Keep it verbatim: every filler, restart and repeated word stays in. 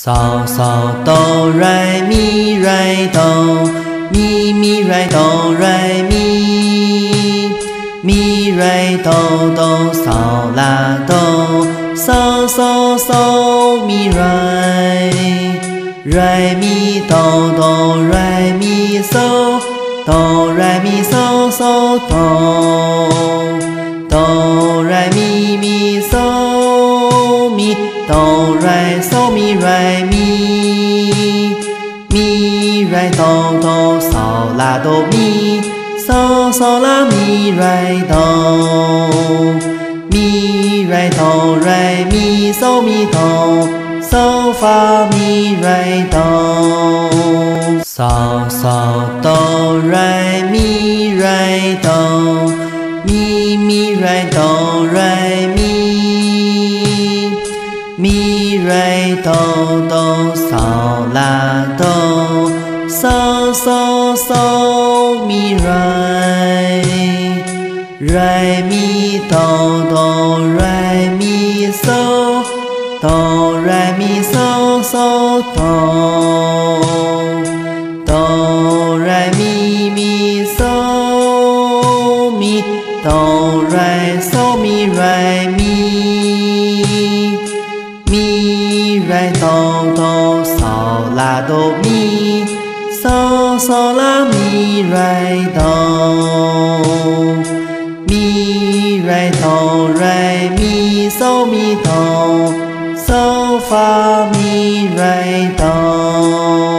So so do re mi re do mi mi re do re mi mi re do do so la do so so so mi re re mi do do re mi so do re mi so so do do re mi mi so mi do re so mi re mi mi re do do so la do mi so so la mi re do mi re do re mi so mi do so fa mi re do so so do re mi re do mi mi re do re mi mi re do do so la do so so so mi re re mi do do re mi so do re mi so so do do re mi mi so mi do re so mi re mi mi re do do so la do mi so so la mi re do mi re do re mi so mi do so fa mi re do